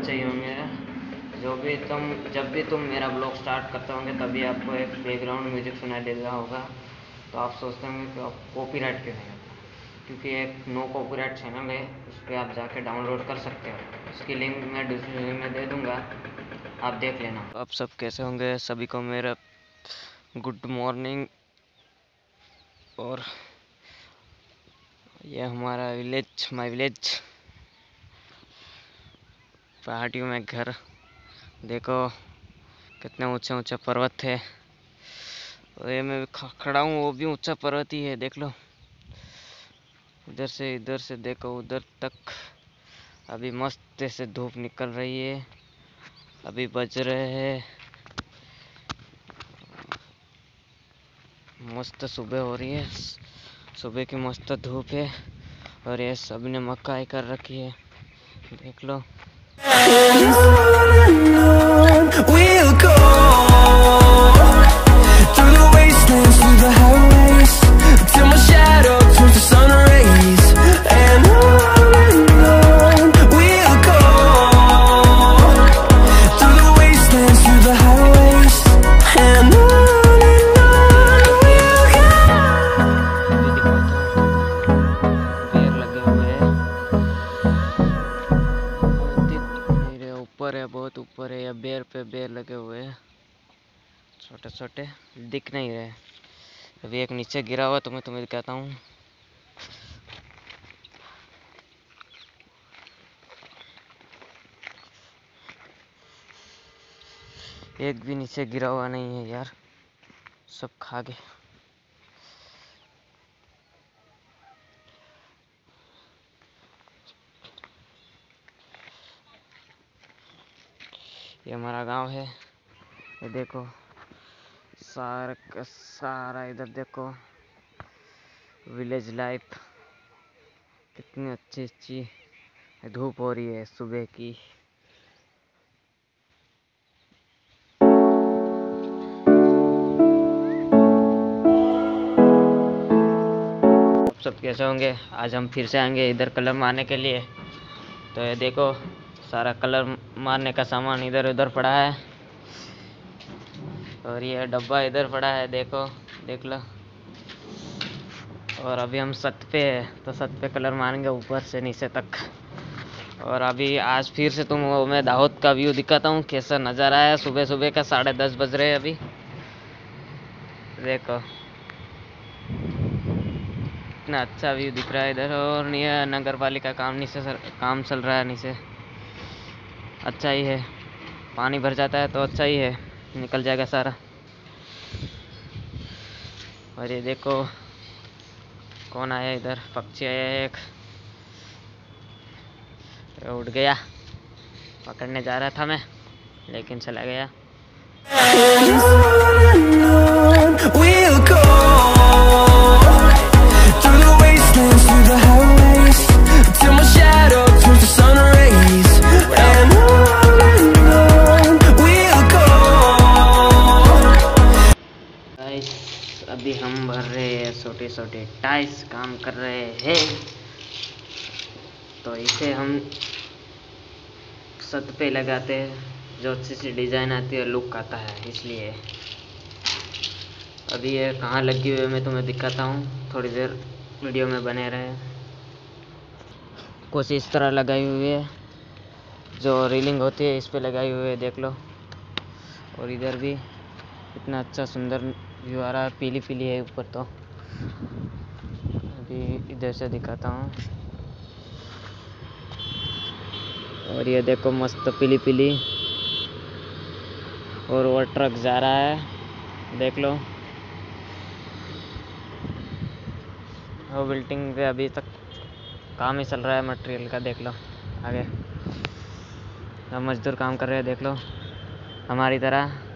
बच्चे ही होंगे जब भी तुम मेरा ब्लॉग स्टार्ट करते होंगे तभी आपको एक बैकग्राउंड म्यूजिक सुनाई दे रहा होगा। तो आप सोचते होंगे कि आप कॉपीराइट क्यों नहीं होता, क्योंकि एक नो कॉपीराइट चैनल है, उस पर आप जाके डाउनलोड कर सकते हो। उसकी लिंक मैं डिस्क्रिप्शन में दे दूँगा, आप देख लेना। आप सब कैसे होंगे? सभी को मेरा गुड मॉर्निंग। और ये हमारा विलेज, माय विलेज, पहाड़ियों में घर। देखो कितने ऊंचे ऊंचे पर्वत है, और ये मैं खड़ा हूँ वो भी ऊंचा पर्वत ही है। देख लो, इधर से देखो उधर तक। अभी मस्त से धूप निकल रही है, अभी बज रहे हैं मस्त सुबह हो रही है, सुबह की मस्त धूप है। और ये सब ने मक्काई कर रखी है, देख लो। We'll go through the wastelands, through the highways, till my shadow turns to sun rays. And on we'll go through the wastelands, through the highways, and on we'll go. पेड़ लगे हुए हैं, ऊपर है, बहुत ऊपर है। या बेर पे बेर लगे हुए हैं, छोटे छोटे, दिख नहीं रहे। अभी एक नीचे गिरा हुआ तो मैं तुम्हें दिखाता हूँ। एक भी नीचे गिरा हुआ नहीं है यार, सब खा गए। ये हमारा गांव है, ये देखो सारा का सारा। इधर देखो विलेज लाइफ, कितनी अच्छी अच्छी धूप हो रही है सुबह की। आप सब कैसे होंगे? आज हम फिर से आएंगे इधर कलर मारने के लिए। तो ये देखो सारा कलर मारने का सामान इधर उधर पड़ा है, और ये डब्बा इधर पड़ा है, देखो देख लो। और अभी हम छत पे है, तो छत पे कलर मारेंगे ऊपर से नीचे तक। और अभी आज फिर से तुमको मैं दाहोद का व्यू दिखाता हूँ, कैसा नज़ारा है सुबह सुबह का। 10:30 बज रहे हैं अभी, देखो इतना अच्छा व्यू दिख रहा है इधर। और ये नगर पालिका काम चल रहा है नीचे। अच्छा ही है, पानी भर जाता है तो अच्छा ही है, निकल जाएगा सारा। और ये देखो कौन आया इधर, पक्षी आया है एक, उड़ गया। पकड़ने जा रहा था मैं, लेकिन चला गया। We'll go through the wastelands, through the highways, till my shadow turns to sun rays. And on we'll go. Guys, अभी हम भर रहे हैं छोटे छोटे टाइल्स, काम कर रहे हैं। तो इसे हम छत पे लगाते हैं, जो अच्छी सी डिज़ाइन आती है, लुक आता है, इसलिए। अभी ये कहाँ लगी हुई है मैं तुम्हें दिखाता हूँ, थोड़ी देर वीडियो में बने रहे। कुछ इस तरह लगाई हुई है, जो रीलिंग होती है इस पे लगाई हुई है, देख लो। और इधर भी इतना अच्छा सुंदर व्यू आ रहा है, पीली पीली है ऊपर। तो अभी इधर से दिखाता हूँ, और ये देखो मस्त पीली पीली। और वो ट्रक जा रहा है, देख लो। वो बिल्डिंग पे अभी तक काम ही चल रहा है मटेरियल का, देख लो आगे। अब मजदूर काम कर रहे हैं, देख लो हमारी तरह।